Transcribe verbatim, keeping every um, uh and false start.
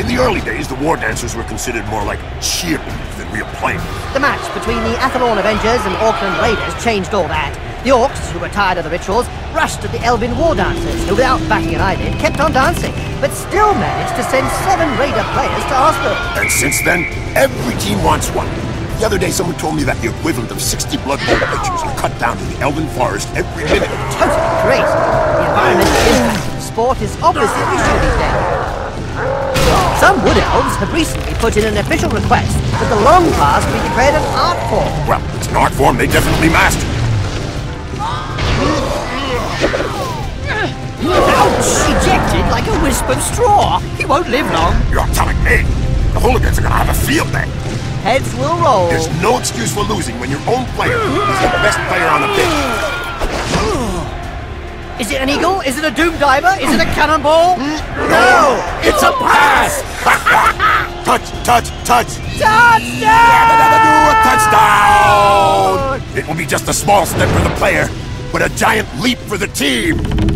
In the early days, the war dancers were considered more like cheerleaders than real players. The match between the Athlone Avengers and Auckland Raiders changed all that. The Orcs, who were tired of the rituals, rushed at the Elven war dancers, who without backing an eyelid kept on dancing, but still managed to send seven Raider players to hospital. And since then, every team wants one. The other day someone told me that the equivalent of sixty Blood Bowl pitchers are cut down in the Elven Forest every minute. Totally crazy. The environmental impact of the sport is obviously an issue these days. Some Wood Elves have recently put in an official request that the long pass be declared an art form. Well, it's an art form they definitely mastered. Ouch! Ejected like a wisp of straw. He won't live long. You're telling me? The hooligans are gonna have a field day. Heads will roll. There's no excuse for losing when your own player is the best player on the pitch. Is it an eagle? Is it a doom diver? Is it a cannonball? No! It's a pass! Touch, touch, touch! Touchdown! A touchdown! It will be just a small step for the player, but a giant leap for the team.